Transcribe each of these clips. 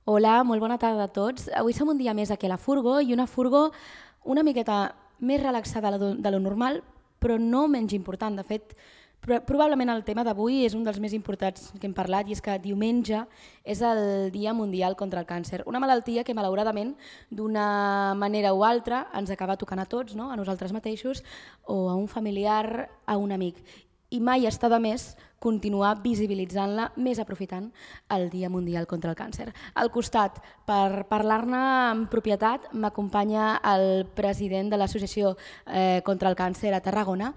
Hola, molt bona tarda a tots. Avui som un dia més aquí a la Furgo i una Furgo una miqueta més relaxada de lo normal, però no menys important. De fet, probablement el tema d'avui és un dels més importants que hem parlat i és que diumenge és el Dia Mundial contra el Càncer. Una malaltia que malauradament d'una manera o altra ens acaba tocant a tots, no? A nosaltres mateixos o a un familiar, a un amic. I mai està de més continuar visibilitzant-la, més aprofitant el Dia Mundial contra el Càncer. Al costat, per parlar-ne amb propietat, m'acompanya el president de l'Associació contra el Càncer a Tarragona,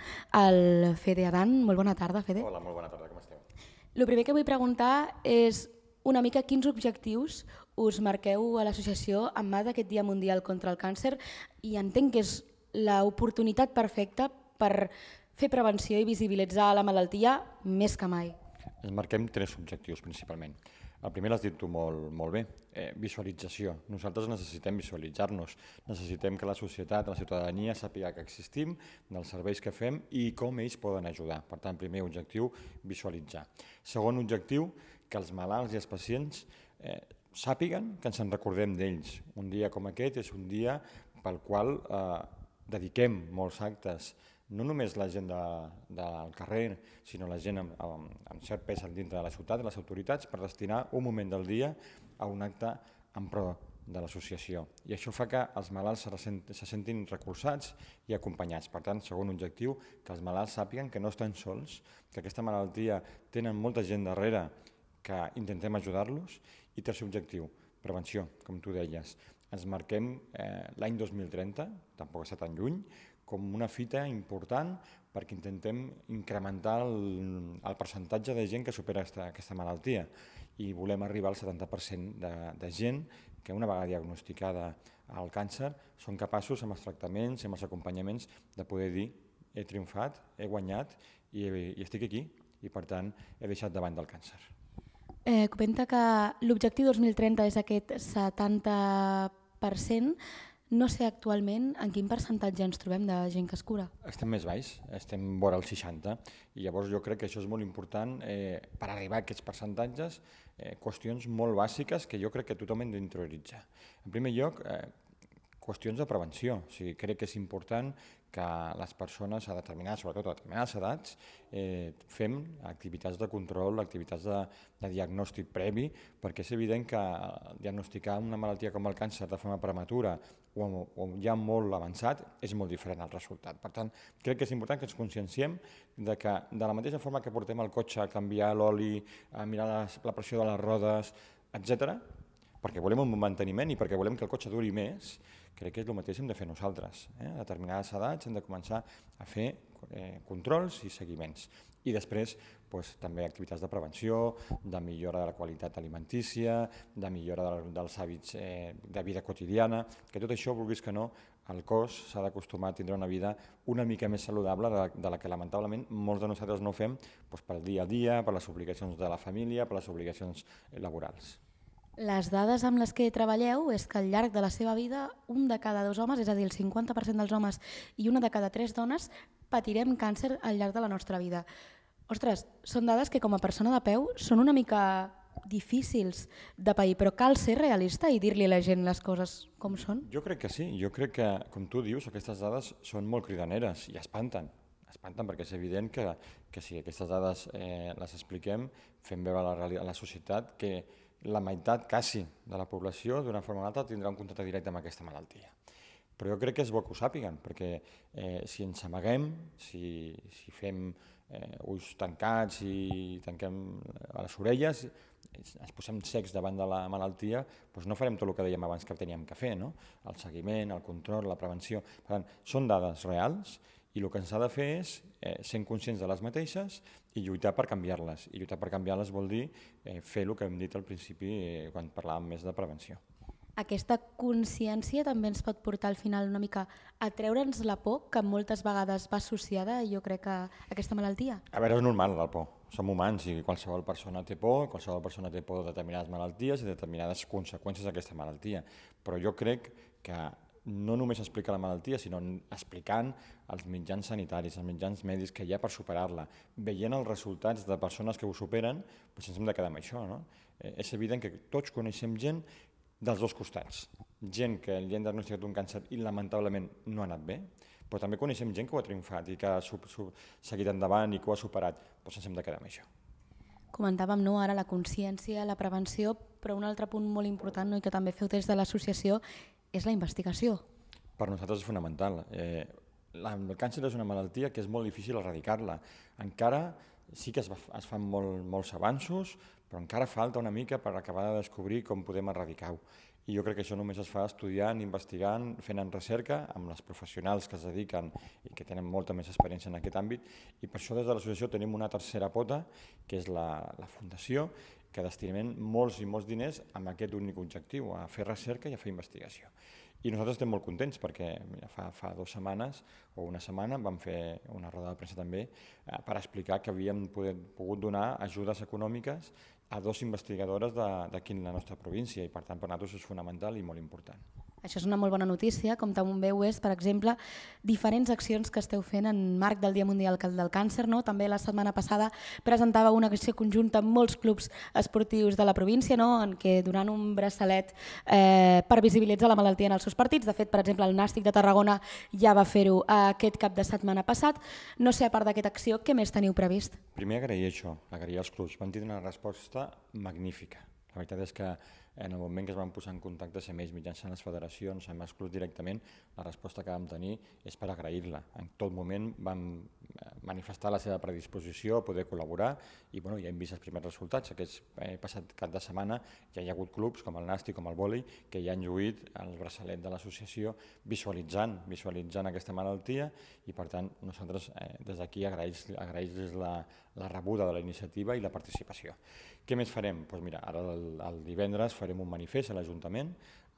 el Fede Adan. Molt bona tarda, Fede. Hola, molt bona tarda, com esteu? El primer que vull preguntar és una mica quins objectius us marqueu a l'associació en mà d'aquest Dia Mundial contra el Càncer, i entenc que és l'oportunitat perfecta per fer prevenció i visibilitzar la malaltia més que mai. Ens marquem tres objectius principalment. El primer l'has dit tu molt bé, visualització. Nosaltres necessitem visualitzar-nos, necessitem que la societat, la ciutadania sàpiga que existim, dels serveis que fem i com ells poden ajudar. Per tant, primer objectiu, visualitzar. Segon objectiu, que els malalts i els pacients sàpiguen que ens en recordem d'ells. Un dia com aquest és un dia pel qual dediquem molts actes, no només la gent del carrer, sinó la gent amb cert pes dintre de la ciutat, de les autoritats, per destinar un moment del dia a un acte en pro de l'associació. I això fa que els malalts se sentin recolzats i acompanyats. Per tant, segon objectiu, que els malalts sàpiguen que no estan sols, que aquesta malaltia tenen molta gent darrere que intentem ajudar-los. I tercer objectiu, prevenció, com tu deies. Ens marquem l'any 2030, tampoc està tan lluny, com una fita important perquè intentem incrementar el percentatge de gent que supera aquesta malaltia i volem arribar al 70% de gent que una vegada diagnosticada el càncer són capaços amb els tractaments i amb els acompanyaments de poder dir he triomfat, he guanyat i estic aquí i per tant he deixat davant del càncer. Comenta que l'objectiu 2030 és aquest 70%. No sé actualment en quin percentatge ens trobem de gent que es cura. Estem més baix, estem vora el 60, i llavors jo crec que això és molt important per arribar a aquests percentatges, qüestions molt bàsiques que jo crec que tothom hem d'interioritzar. En primer lloc, qüestions de prevenció. O sigui, crec que és important que les persones a determinades, sobretot a determinades edats, fem activitats de control, activitats de diagnòstic previ, perquè és evident que diagnosticar una malaltia com el càncer de forma prematura o ja molt avançat és molt diferent el resultat. Per tant, crec que és important que ens conscienciem de que de la mateixa forma que portem el cotxe a canviar l'oli, a mirar la pressió de les rodes, etc., perquè volem un bon manteniment i perquè volem que el cotxe duri més, crec que és el mateix hem de fer nosaltres. A determinades edats hem de començar a fer controls i seguiments. I després també activitats de prevenció, de millora de la qualitat alimentícia, de millora dels hàbits de vida quotidiana, que tot això, vulguis que no, el cos s'ha d'acostumar a tindre una vida una mica més saludable de la que lamentablement molts de nosaltres no fem pel dia a dia, per les obligacions de la família, per les obligacions laborals. Les dades amb les que treballeu és que al llarg de la seva vida un de cada 2 homes, és a dir, el 50% dels homes i una de cada 3 dones patirem càncer al llarg de la nostra vida. Ostres, són dades que com a persona de peu són una mica difícils de pair, però cal ser realista i dir-li a la gent les coses com són? Jo crec que sí, jo crec que, com tu dius, aquestes dades són molt cridaneres i espanten. Espanten perquè és evident que si aquestes dades les expliquem, fem veure a la societat que la meitat, quasi, de la població, d'una forma o altra, tindrà un contacte directe amb aquesta malaltia. Però jo crec que és bo que ho sàpiguen, perquè si ens amaguem, si fem ulls tancats i tanquem a les orelles, ens posem secs davant de la malaltia, doncs no farem tot el que dèiem abans que teníem que fer, no? El seguiment, el control, la prevenció. Per tant, són dades reals i el que ens ha de fer és ser conscients de les mateixes i lluitar per canviar-les. I lluitar per canviar-les vol dir fer el que hem dit al principi quan parlàvem més de prevenció. Aquesta consciència també ens pot portar al final una mica a treure'ns la por que moltes vegades va associada, jo crec, a aquesta malaltia. A veure, és normal la por. Som humans i qualsevol persona té por, qualsevol persona té por de determinades malalties i de determinades conseqüències d'aquesta malaltia. Però jo crec que no només explicar la malaltia, sinó explicant els mitjans sanitaris, els mitjans mèdics que hi ha per superar-la, veient els resultats de persones que ho superen, doncs ens hem de quedar amb això, no? És evident que tots coneixem gent dels dos costats. Gent que li han diagnosticat un càncer i lamentablement no ha anat bé, però també coneixem gent que ho ha triomfat i que ha seguit endavant i que ho ha superat, però ens hem de quedar amb això. Comentàvem ara la consciència, la prevenció, però un altre punt molt important i que també feu des de l'associació és la investigació. Per nosaltres és fonamental. El càncer és una malaltia que és molt difícil erradicar-la. Encara sí que es fan molts avanços, però encara falta una mica per acabar de descobrir com podem erradicar-ho. I jo crec que això només es fa estudiant, investigant, fent recerca amb les professionals que es dediquen i que tenen molta més experiència en aquest àmbit, i per això des de l'associació tenim una tercera pota, que és la fundació, que destinem molts i molts diners amb aquest únic objectiu, a fer recerca i a fer investigació. I nosaltres estem molt contents perquè fa 2 setmanes o una setmana vam fer una roda de premsa també per explicar que havíem pogut donar ajudes econòmiques a 2 investigadores d'aquí en la nostra província i per tant per nosaltres és fonamental i molt important. Això és una molt bona notícia, com també ho és, per exemple, diferents accions que esteu fent en marc del Dia Mundial del Càncer. També la setmana passada presentava una acció conjunta amb molts clubs esportius de la província, en què donant un braçalet per visibilitzar la malaltia en els seus partits. De fet, per exemple, el Nàstic de Tarragona ja va fer-ho aquest cap de setmana passat. No sé, a part d'aquesta acció, què més teniu previst? Primer agrair això, agrair als clubs. Van tenir una resposta magnífica. La veritat és que en el moment que es van posar en contacte amb ells mitjançant les federacions, amb els clubs directament, la resposta que vam tenir és per agrair-la. En tot moment vam manifestar la seva predisposició a poder col·laborar i ja hem vist els primers resultats. Aquest passat cap de setmana ja hi ha hagut clubs com el Nàstic, com el vòlei, que ja han lluït el braçalet de l'associació visualitzant aquesta malaltia i per tant nosaltres des d'aquí agrair-los la rebuda de la iniciativa i la participació. Què més farem? Doncs mira, ara el divendres farem un manifest a l'Ajuntament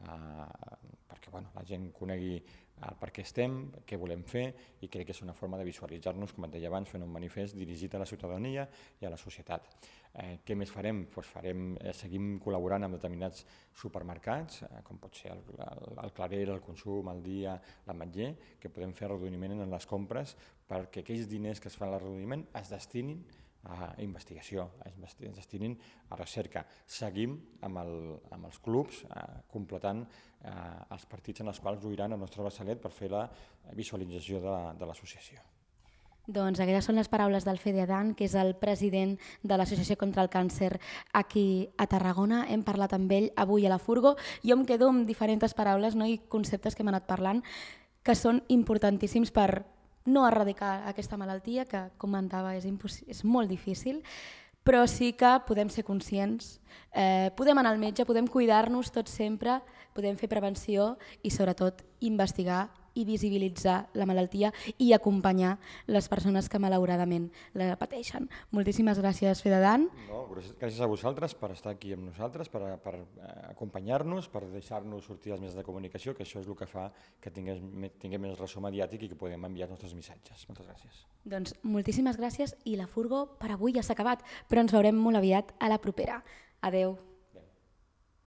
perquè la gent conegui per què estem, què volem fer i crec que és una forma de visualitzar-nos, com et deia abans, fent un manifest dirigit a la ciutadania i a la societat. Què més farem? Seguim col·laborant amb determinats supermercats, com pot ser el Clarer, el Consum, el Dia, l'Ametller, que podem fer arrodoniment en les compres perquè aquells diners que es fan a l'arrodoniment es destinin a investigació, es destinin a recerca. Seguim amb els clubs completant els partits en els quals lluiran el nostre braçalet per fer la visualització de l'associació. Doncs aquestes són les paraules del Fede Adán, que és el president de l'Associació contra el Càncer aquí a Tarragona. Hem parlat amb ell avui a la Furgo. Jo em quedo amb diferents paraules i conceptes que hem anat parlant que són importantíssims per no erradicar aquesta malaltia, que comentava és molt difícil, però sí que podem ser conscients, podem anar al metge, podem cuidar-nos tots sempre, podem fer prevenció i sobretot investigar i visibilitzar la malaltia i acompanyar les persones que malauradament la pateixen. Moltíssimes gràcies, Fede Adán. Gràcies a vosaltres per estar aquí amb nosaltres, per acompanyar-nos, per deixar-nos sortir als mitjans de comunicació, que això és el que fa que tinguem més ressò mediàtic i que podem enviar els nostres missatges. Moltes gràcies. Doncs moltíssimes gràcies i la Furgo per avui ja s'ha acabat, però ens veurem molt aviat a la propera. Adeu.